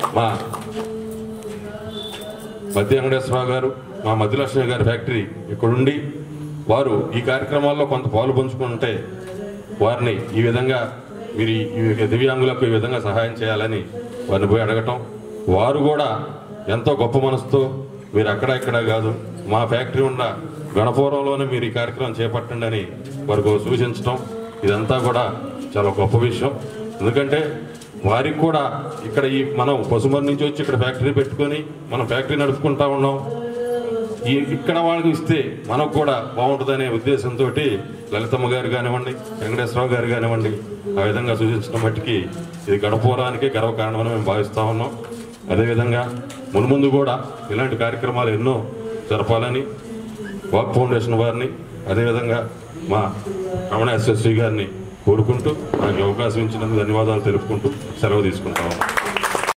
మా మధ్య వెంకటేశ్వరరావు గారు, మా మధ్యలక్ష్మి గారి ఫ్యాక్టరీ ఇక్కడుండి వారు ఈ కార్యక్రమాల్లో కొంత పాలు పంచుకుంటే వారిని ఈ విధంగా మీరు ఈ దివ్యాంగులకు ఈ విధంగా సహాయం చేయాలని వారిని పోయి అడగటం, వారు కూడా ఎంతో గొప్ప మనసుతో మీరు అక్కడ ఇక్కడ కాదు మా ఫ్యాక్టరీ ఉన్న గణపురంలోనే మీరు ఈ కార్యక్రమం చేపట్టండి అని వారికి సూచించడం, ఇదంతా కూడా చాలా గొప్ప విషయం. ఎందుకంటే వారికి కూడా ఇక్కడ ఈ మనం పసుమర్ నుంచి వచ్చి ఇక్కడ ఫ్యాక్టరీ పెట్టుకొని మనం ఫ్యాక్టరీ నడుపుకుంటా ఉన్నాం, ఇక్కడ వాళ్ళకి ఇస్తే మనకు కూడా బాగుంటుందనే ఉద్దేశంతో లలితమ్మ గారు కానివ్వండి, వెంకటేశ్వరరావు గారు కానివ్వండి ఆ విధంగా సూచించడం మట్టికి ఇది గణపురానికి గర్వకారణమని మేము భావిస్తూ ఉన్నాం. అదేవిధంగా మున్ముందు కూడా ఇలాంటి కార్యక్రమాలు ఎన్నో జరపాలని వాక్ ఫౌండేషన్ వారిని, అదేవిధంగా మా రమణ ఎస్ఎస్వి గారిని కోరుకుంటూ నాకు అవకాశం ఇచ్చినందుకు ధన్యవాదాలు తెలుపుకుంటూ సెలవు తీసుకుంటాము.